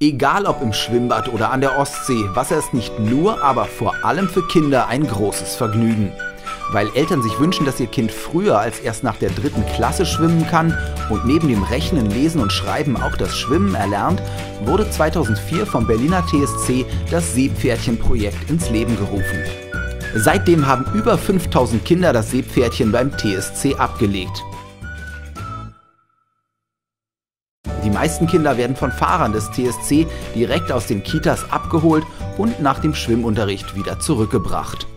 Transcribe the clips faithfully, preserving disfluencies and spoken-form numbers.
Egal ob im Schwimmbad oder an der Ostsee, Wasser ist nicht nur, aber vor allem für Kinder ein großes Vergnügen. Weil Eltern sich wünschen, dass ihr Kind früher als erst nach der dritten Klasse schwimmen kann und neben dem Rechnen, Lesen und Schreiben auch das Schwimmen erlernt, wurde zweitausendvier vom Berliner T S C das Seepferdchen-Projekt ins Leben gerufen. Seitdem haben über fünftausend Kinder das Seepferdchen beim T S C abgelegt. Die meisten Kinder werden von Fahrern des T S C direkt aus den Kitas abgeholt und nach dem Schwimmunterricht wieder zurückgebracht.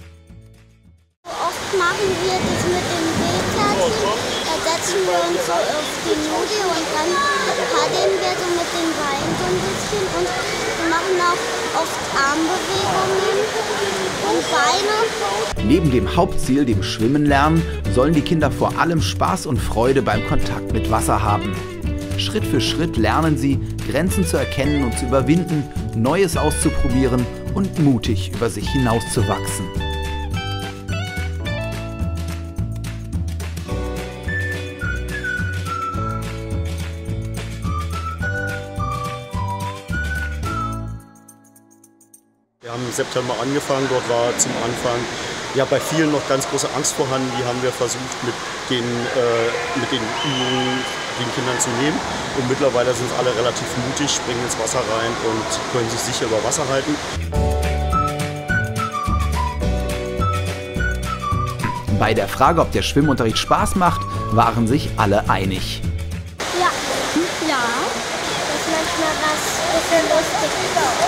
Oft machen wir das mit dem Seepferdchen, da setzen wir uns so auf die Nudel und dann paddeln wir so mit den Beinen so ein bisschen und wir machen auch oft Armbewegungen und Beine. Neben dem Hauptziel, dem Schwimmen lernen, sollen die Kinder vor allem Spaß und Freude beim Kontakt mit Wasser haben. Schritt für Schritt lernen sie, Grenzen zu erkennen und zu überwinden, Neues auszuprobieren und mutig über sich hinauszuwachsen. Wir haben im September angefangen, dort war zum Anfang ja bei vielen noch ganz große Angst vorhanden, die haben wir versucht mit den, äh, mit den Übungen den Kindern zu nehmen und mittlerweile sind alle relativ mutig, springen ins Wasser rein und können sich sicher über Wasser halten. Bei der Frage, ob der Schwimmunterricht Spaß macht, waren sich alle einig. Ja, ja, das ist manchmal was bisschen lustig.